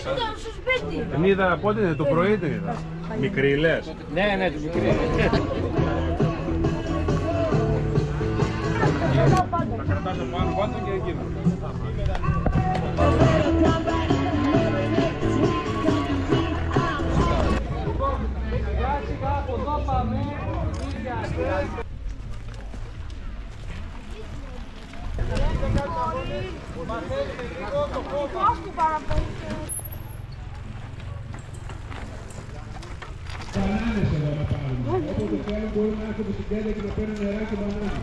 στο σπίτι. Την είδα πότε, το πρωί την είδα. Μικρή λες. Ναι, τη μικρή. Θα κρατάς από πάνω πάντα και εκείνο. Μπανάνες εδώ να πάρουμε. Όποτε θέλουν μπορούμε να έρθουμε στην κέντα και να παίρνουν νεράκι μπανάνα.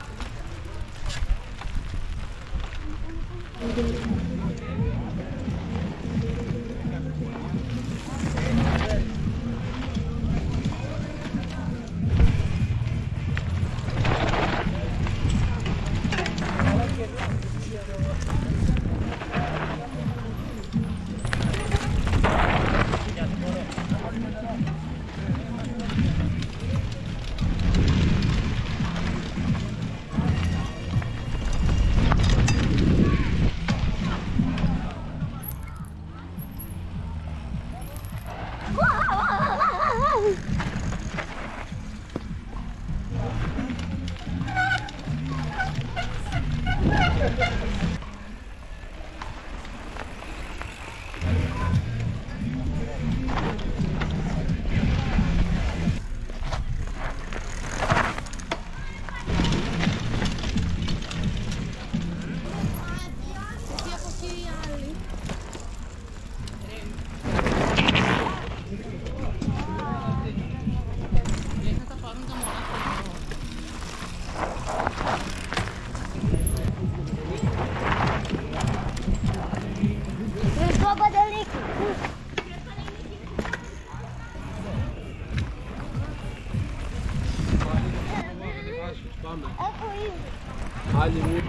Άλλη μία.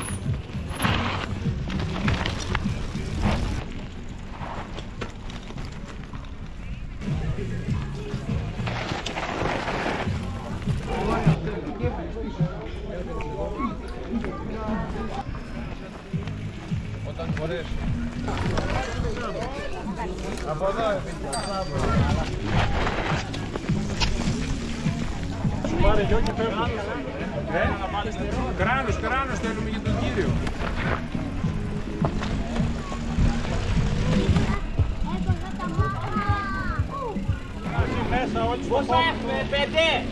Όταν μπορέσει. Από εδώ, σου πάρε δυο και φεύγουν. Κράνος θέλουμε για τον κύριο. Πόσα έχουμε, 5!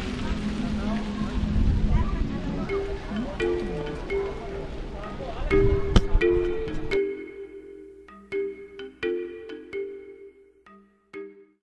Thank you.